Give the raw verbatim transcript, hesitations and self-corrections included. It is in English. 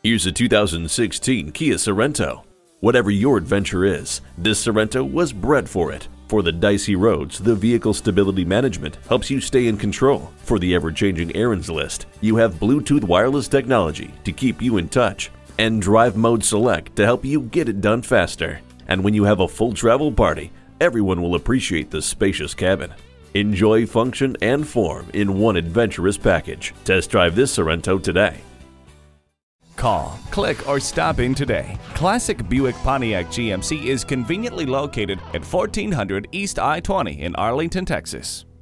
Here's a two thousand sixteen Kia Sorento. Whatever your adventure is, this Sorento was bred for it. For the dicey roads, the vehicle stability management helps you stay in control. For the ever-changing errands list, you have Bluetooth wireless technology to keep you in touch, and Drive Mode Select to help you get it done faster. And when you have a full travel party, everyone will appreciate the spacious cabin. Enjoy function and form in one adventurous package. Test drive this Sorento today. Call, click, or stop in today. Classic Buick Pontiac G M C is conveniently located at fourteen hundred East I twenty in Arlington, Texas.